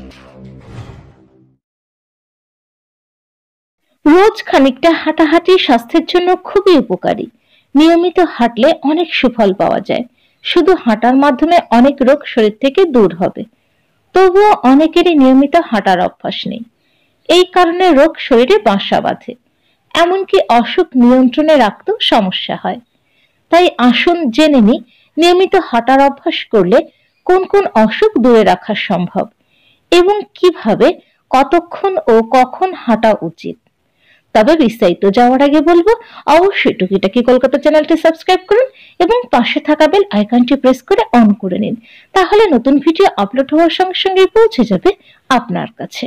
রোজ খানিকটা হাঁটাহাঁটি স্বাস্থ্যের জন্য খুবই উপকারী। নিয়মিত হাঁটলে অনেক সুফল পাওয়া যায়। শুধু হাঁটার মাধ্যমে অনেক রোগ শরীর থেকে দূর হবে। তবুও অনেকেরই নিয়মিত হাঁটার অভ্যাস নেই। এই কারণে রোগ শরীরে বাসা বাঁধে, এমনকি অসুখ নিয়ন্ত্রণে রাখতেও সমস্যা হয়। তাই আসুন জেনে নিই নিয়মিত হাঁটার অভ্যাস করলে কোন কোন অসুখ দূরে রাখা সম্ভব এবং কিভাবে, কতক্ষণ ও কখন হাঁটা উচিত। তবে বিস্তারিত যাওয়ার আগে বলবো, অবশ্যই টুকিটাকি কলকাতা চ্যানেলটি সাবস্ক্রাইব করুন এবং পাশে থাকা বেল আইকনটি প্রেস করে অন করে নিন। তাহলে নতুন ভিডিও আপলোড হওয়ার সঙ্গে সঙ্গে পৌঁছে যাবে আপনার কাছে।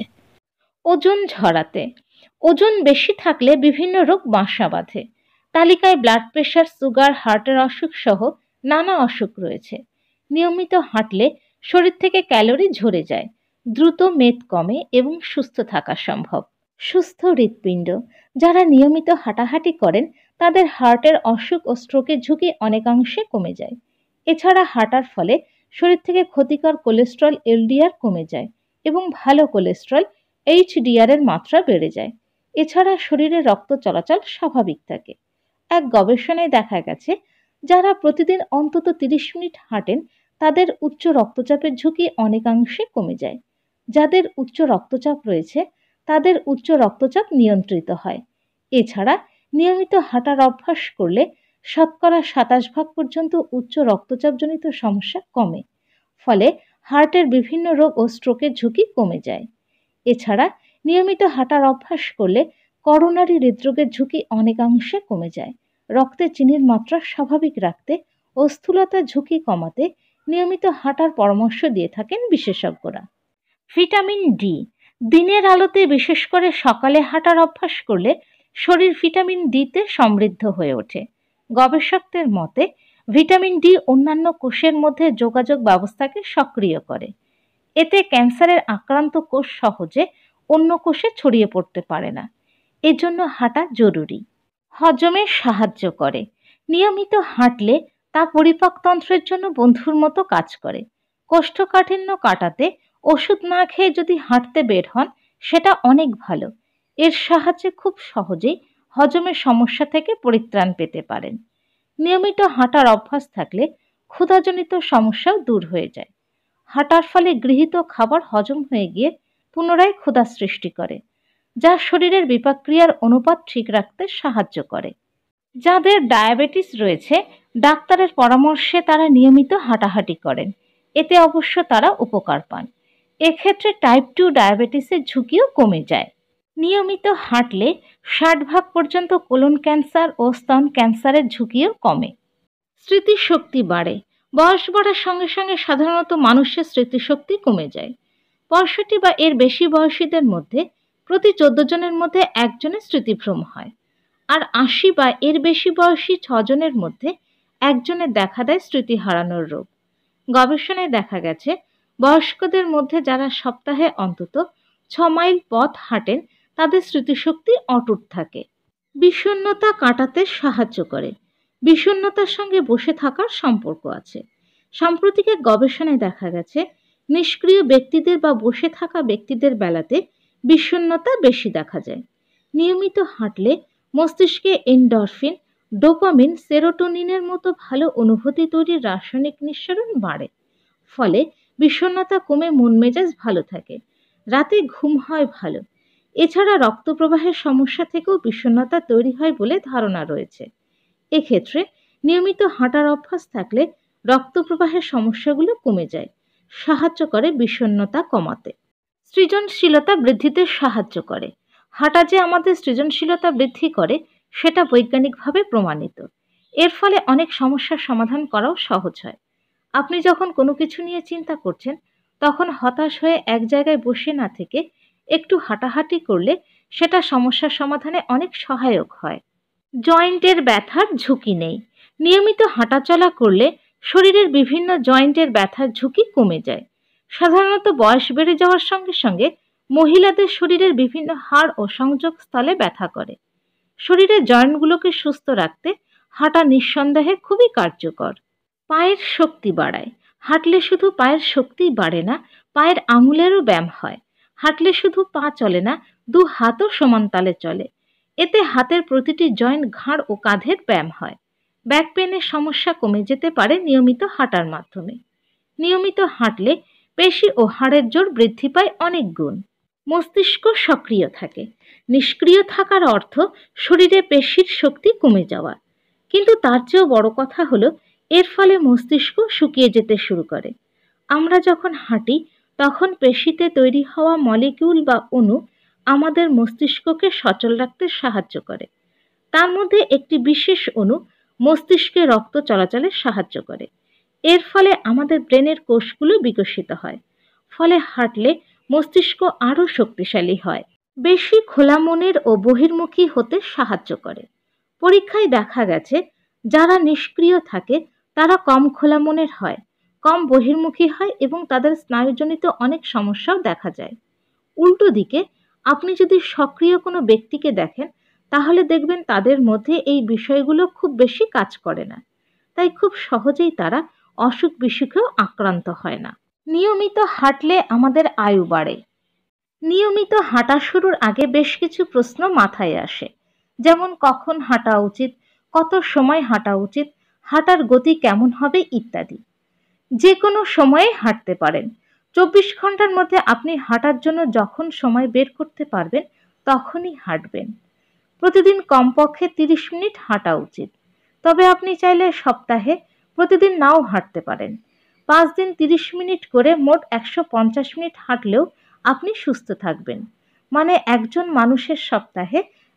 ওজন ঝরাতে। ওজন বেশি থাকলে বিভিন্ন রোগ বাসা বাঁধে। তালিকায় ব্লাড প্রেশার, সুগার, হার্টের অসুখ সহ নানা অসুখ রয়েছে। নিয়মিত হাঁটলে শরীর থেকে ক্যালোরি ঝরে যায়, দ্রুত মেদ কমে এবং সুস্থ থাকা সম্ভব। সুস্থ হৃৎপিণ্ড। যারা নিয়মিত হাঁটাহাঁটি করেন তাদের হার্টের অসুখ ও স্ট্রোকের ঝুঁকি অনেকাংশে কমে যায়। এছাড়া হাঁটার ফলে শরীর থেকে ক্ষতিকর কোলেস্টেরল এলডিআর কমে যায় এবং ভালো কোলেস্টেরল এইচডিআর এর মাত্রা বেড়ে যায়। এছাড়া শরীরে রক্ত চলাচল স্বাভাবিক থাকে। এক গবেষণায় দেখা গেছে যারা প্রতিদিন অন্তত 30 মিনিট হাঁটেন তাদের উচ্চ রক্তচাপের ঝুঁকি অনেকাংশে কমে যায়। যাদের উচ্চ রক্তচাপ রয়েছে তাদের উচ্চ রক্তচাপ নিয়ন্ত্রিত হয়। এছাড়া নিয়মিত হাঁটার অভ্যাস করলে শতকরা 27% পর্যন্ত উচ্চ রক্তচাপজনিত সমস্যা কমে। ফলে হার্টের বিভিন্ন রোগ ও স্ট্রোকের ঝুঁকি কমে যায়। এছাড়া নিয়মিত হাঁটার অভ্যাস করলে করোনারি হৃদরোগের ঝুঁকি অনেকাংশে কমে যায়। রক্তে চিনির মাত্রা স্বাভাবিক রাখতে ও স্থূলতার ঝুঁকি কমাতে নিয়মিত হাঁটার পরামর্শ দিয়ে থাকেন বিশেষজ্ঞরা। Vitamin D. দিনের আলোতে বিশেষ করে সকালে হাঁটার অভ্যাস করলে শরীর ভিটামিন ডিতে সমৃদ্ধ হয়ে ওঠে। গবেষকদের মতে ভিটামিন ডি অন্যান্য কোষের মধ্যে যোগাযোগ ব্যবস্থাকে সক্রিয় করে। এতে ক্যান্সারের আক্রান্ত কোষ সহজে অন্য কোষে ছড়িয়ে পড়তে পারে না। এজন্য হাঁটা জরুরি। হজমে সাহায্য করে। নিয়মিত হাঁটলে তা পরিপাকতন্ত্রের জন্য বন্ধুর মতো কাজ করে। কোষ্ঠকাঠিন্য কাটাতে ওষুধ না খেয়ে যদি হাঁটতে বের হন সেটা অনেক ভালো। এর সাহায্যে খুব সহজেই হজমের সমস্যা থেকে পরিত্রাণ পেতে পারেন। নিয়মিত হাঁটার অভ্যাস থাকলে ক্ষুধাজনিত সমস্যাও দূর হয়ে যায়। হাঁটার ফলে গৃহীত খাবার হজম হয়ে গিয়ে পুনরায় ক্ষুধা সৃষ্টি করে, যা শরীরের বিপাকক্রিয়ার অনুপাত ঠিক রাখতে সাহায্য করে। যাদের ডায়াবেটিস রয়েছে ডাক্তারের পরামর্শে তারা নিয়মিত হাঁটাহাঁটি করেন। এতে অবশ্য তারা উপকার পান। এক্ষেত্রে টাইপ 2 ডায়াবেটিসের ঝুঁকিও কমে যায়। নিয়মিত হাঁটলে 60% পর্যন্ত কোলন ক্যান্সার ও স্তন ক্যান্সারের ঝুঁকিও কমে। স্মৃতিশক্তি বাড়ে। বয়স বাড়ার সঙ্গে সঙ্গে সাধারণত মানুষের স্মৃতিশক্তি কমে যায়। 65 বা এর বেশি বয়সীদের মধ্যে প্রতি 14 জনের মধ্যে একজনের স্মৃতিভ্রম হয়, আর 80 বা এর বেশি বয়সী 6 জনের মধ্যে একজনের দেখা দেয় স্মৃতি হারানোর রোগ। গবেষণায় দেখা গেছে বয়স্কদের মধ্যে যারা সপ্তাহে অন্তত 6 মাইল পথ হাঁটেন তাদের স্মৃতিশক্তি অটুট থাকে। বিষণ্ণতা কাটাতে সাহায্য করে। বিষণ্ণতার সঙ্গে বসে থাকার সম্পর্ক আছে। সাম্প্রতিক এক গবেষণায় দেখা গেছে নিষ্ক্রিয় ব্যক্তিদের বা বসে থাকা ব্যক্তিদের বেলাতে বিষণ্ণতা বেশি দেখা যায়। নিয়মিত হাঁটলে মস্তিষ্কে এন্ডরফিন, ডোপামিন, সেরোটোনিনের মতো ভালো অনুভূতি তৈরির রাসায়নিক নিঃসরণ বাড়ে। ফলে বিষণ্ণতা কমে মন মেজাজ ভালো থাকে। রাতে ঘুম হয় ভালো। এছাড়া রক্ত প্রবাহের সমস্যা থেকেও বিষণ্ণতা তৈরি হয় বলে ধারণা রয়েছে। এক্ষেত্রে নিয়মিত হাঁটার অভ্যাস থাকলে রক্ত প্রবাহের সমস্যাগুলো কমে যায়, সাহায্য করে বিষণ্ণতা কমাতে। সৃজনশীলতা বৃদ্ধিতে সাহায্য করে। হাঁটা যে আমাদের সৃজনশীলতা বৃদ্ধি করে সেটা বৈজ্ঞানিকভাবে প্রমাণিত। এর ফলে অনেক সমস্যার সমাধান করাও সহজ হয়। আপনি যখন কোনো কিছু নিয়ে চিন্তা করছেন তখন হতাশ হয়ে এক জায়গায় বসে না থেকে একটু হাঁটাহাঁটি করলে সেটা সমস্যার সমাধানে অনেক সহায়ক হয়। জয়েন্টের ব্যথার ঝুঁকি নেই। নিয়মিত হাঁটাচলা করলে শরীরের বিভিন্ন জয়েন্টের ব্যথার ঝুঁকি কমে যায়। সাধারণত বয়স বেড়ে যাওয়ার সঙ্গে সঙ্গে মহিলাদের শরীরের বিভিন্ন হাড় ও সংযোগ স্থলে ব্যথা করে। শরীরের জয়েন্টগুলোকে সুস্থ রাখতে হাঁটা নিঃসন্দেহে খুবই কার্যকর। পায়ের শক্তি বাড়ায়। হাঁটলে শুধু পায়ের শক্তিই বাড়ে না, পায়ের আঙুলেরও ব্যায়াম হয়। হাঁটলে শুধু পা চলে না, দু হাতও সমান তালে চলে। এতে হাতের প্রতিটি জয়েন্ট, ঘাড় ও কাঁধের ব্যায়াম হয়। ব্যাক পেনের সমস্যা কমে যেতে পারে নিয়মিত হাঁটার মাধ্যমে। নিয়মিত হাঁটলে পেশি ও হাড়ের জোর বৃদ্ধি পায় অনেক গুণ। মস্তিষ্ক সক্রিয় থাকে। নিষ্ক্রিয় থাকার অর্থ শরীরে পেশির শক্তি কমে যাওয়া। কিন্তু তার চেয়েও বড় কথা হলো, এর ফলে মস্তিষ্ক শুকিয়ে যেতে শুরু করে। আমরা যখন হাঁটি তখন পেশিতে তৈরি হওয়া মলিকিউল বা অণু আমাদের মস্তিষ্ককে সচল রাখতে সাহায্য করে। তার মধ্যে একটি বিশেষ অণু মস্তিষ্কে রক্ত চলাচলে সাহায্য করে। এর ফলে আমাদের ব্রেনের কোষগুলো বিকশিত হয়। ফলে হাঁটলে মস্তিষ্ক আরও শক্তিশালী হয়। বেশি খোলা মনের ও বহির্মুখী হতে সাহায্য করে। পরীক্ষায় দেখা গেছে, যারা নিষ্ক্রিয় থাকে তারা কম খোলা মনের হয়, কম বহির্মুখী হয় এবং তাদের স্নায়ুজনিত অনেক সমস্যাও দেখা যায়। উল্টো দিকে আপনি যদি সক্রিয় কোনো ব্যক্তিকে দেখেন, তাহলে দেখবেন তাদের মধ্যে এই বিষয়গুলো খুব বেশি কাজ করে না। তাই খুব সহজেই তারা অসুখ বিসুখেও আক্রান্ত হয় না। নিয়মিত হাঁটলে আমাদের আয়ু বাড়ে। নিয়মিত হাঁটা শুরুর আগে বেশ কিছু প্রশ্ন মাথায় আসে, যেমন কখন হাঁটা উচিত, কত সময় হাঁটা উচিত, হাঁটার গতি কেমন হবে ইত্যাদি। যে কোনো সময়ে হাঁটতে পারেন। 24 ঘন্টার মধ্যে আপনি হাঁটার জন্য যখন সময় বের করতে পারবেন তখনই হাঁটবেন। প্রতিদিন কমপক্ষে 30 মিনিট হাঁটা উচিত। তবে আপনি চাইলে সপ্তাহে প্রতিদিন নাও হাঁটতে পারেন। 5 দিন 30 মিনিট করে মোট 150 মিনিট হাঁটলেও আপনি সুস্থ থাকবেন। মানে একজন মানুষের সপ্তাহে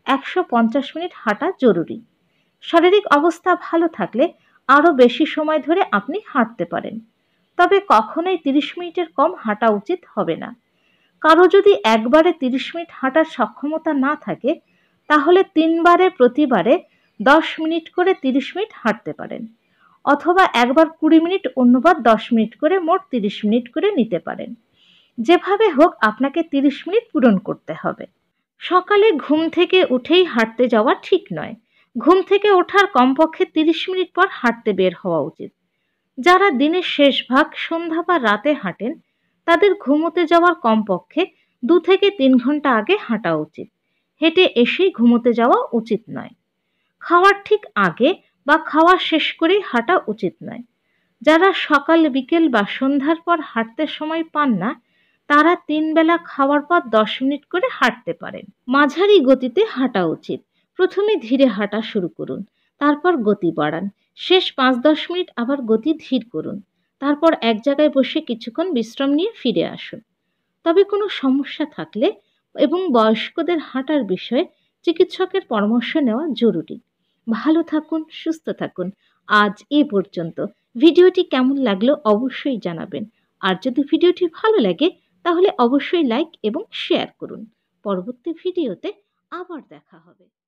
150 মিনিট হাঁটা জরুরি। শারীরিক অবস্থা ভালো থাকলে আরও বেশি সময় ধরে আপনি হাঁটতে পারেন। তবে কখনোই 30 মিনিটের কম হাঁটা উচিত হবে না। কারো যদি একবারে 30 মিনিট হাঁটার সক্ষমতা না থাকে, তাহলে 3 বারে প্রতিবারে 10 মিনিট করে 30 মিনিট হাঁটতে পারেন। অথবা একবার 20 মিনিট, অন্যবার 10 মিনিট করে মোট 30 মিনিট করে নিতে পারেন। যেভাবে হোক আপনাকে 30 মিনিট পূরণ করতে হবে। সকালে ঘুম থেকে উঠেই হাঁটতে যাওয়া ঠিক নয়। ঘুম থেকে ওঠার কমপক্ষে 30 মিনিট পর হাঁটতে বের হওয়া উচিত। যারা দিনের শেষ ভাগ, সন্ধ্যা বা রাতে হাঁটেন, তাদের ঘুমোতে যাওয়ার কমপক্ষে 2 থেকে 3 ঘন্টা আগে হাঁটা উচিত। হেঁটে এসেই ঘুমোতে যাওয়া উচিত নয়। খাওয়ার ঠিক আগে বা খাওয়া শেষ করেই হাঁটা উচিত নয়। যারা সকাল, বিকেল বা সন্ধ্যার পর হাঁটতে সময় পান না, তারা 3 বেলা খাওয়ার পর 10 মিনিট করে হাঁটতে পারেন। মাঝারি গতিতে হাঁটা উচিত। প্রথমে ধীরে হাঁটা শুরু করুন, তারপর গতি বাড়ান। শেষ 5-10 মিনিট আবার গতি ধীর করুন। তারপর এক জায়গায় বসে কিছুক্ষণ বিশ্রাম নিয়ে ফিরে আসুন। তবে কোনো সমস্যা থাকলে এবং বয়স্কদের হাঁটার বিষয়ে চিকিৎসকের পরামর্শ নেওয়া জরুরি। ভালো থাকুন, সুস্থ থাকুন। আজ এ পর্যন্ত। ভিডিওটি কেমন লাগলো অবশ্যই জানাবেন। আর যদি ভিডিওটি ভালো লাগে তাহলে অবশ্যই লাইক এবং শেয়ার করুন। পরবর্তী ভিডিওতে আবার দেখা হবে।